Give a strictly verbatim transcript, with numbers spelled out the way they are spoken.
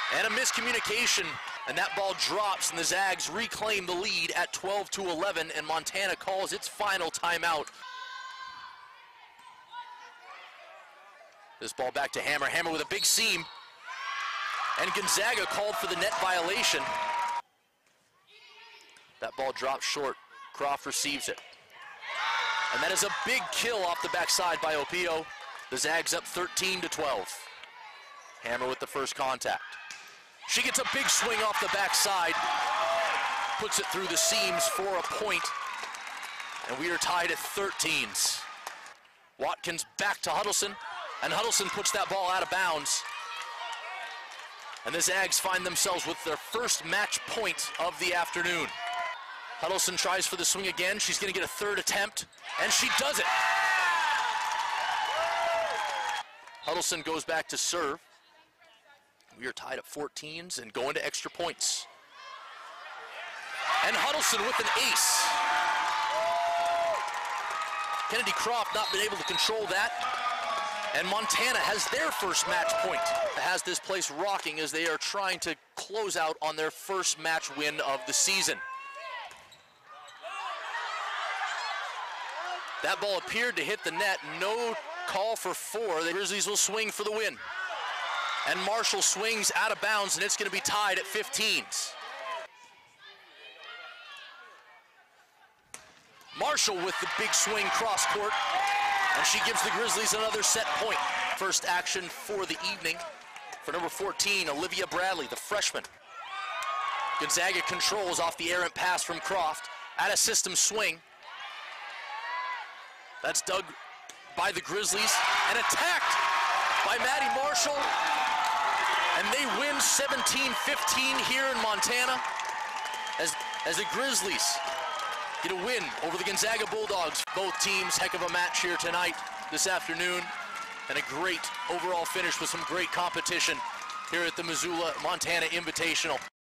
And a miscommunication, and that ball drops, and the Zags reclaim the lead at twelve to eleven, and Montana calls its final timeout. This ball back to Hammer. Hammer with a big seam. And Gonzaga called for the net violation. That ball drops short. Croft receives it. And that is a big kill off the backside by Opio. The Zags up thirteen to twelve. Hammer with the first contact. She gets a big swing off the backside. Puts it through the seams for a point. And we are tied at thirteens. Watkins back to Huddleston. And Huddleston puts that ball out of bounds. And the Zags find themselves with their first match point of the afternoon. Huddleston tries for the swing again. She's going to get a third attempt, and she does it. Huddleston goes back to serve. We are tied at fourteens and going to extra points. And Huddleston with an ace. Kennedy Croft not been able to control that. And Montana has their first match point. It has this place rocking as they are trying to close out on their first match win of the season. That ball appeared to hit the net. No call for four. The Grizzlies will swing for the win. And Marshall swings out of bounds, and it's going to be tied at fifteens. Marshall with the big swing cross court, and she gives the Grizzlies another set point. First action for the evening for number fourteen, Olivia Bradley, the freshman. Gonzaga controls off the errant pass from Croft. At a system swing. That's dug by the Grizzlies and attacked by Maddie Marshall. And they win seventeen fifteen here in Montana as, as the Grizzlies get a win over the Gonzaga Bulldogs. Both teams, heck of a match here tonight, this afternoon, and a great overall finish with some great competition here at the Missoula Montana Invitational.